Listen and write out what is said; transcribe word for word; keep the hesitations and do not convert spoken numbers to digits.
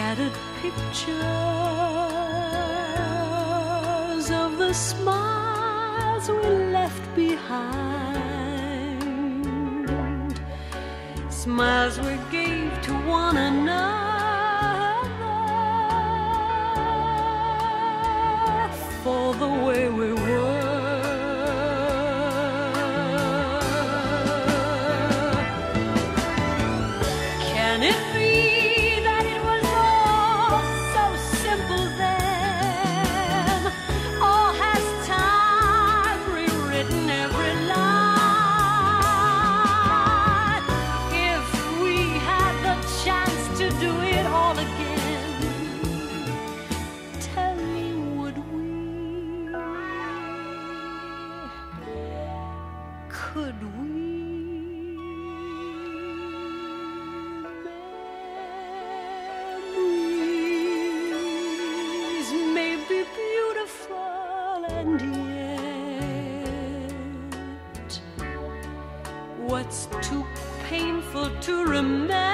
scattered pictures of the smiles we left behind, smiles we gave to one another for the way we were. Can it be that it was all so simple then? Or has time rewritten every line? If we had the chance to do it all again, tell me, would we? Could we? And yet, what's too painful to remember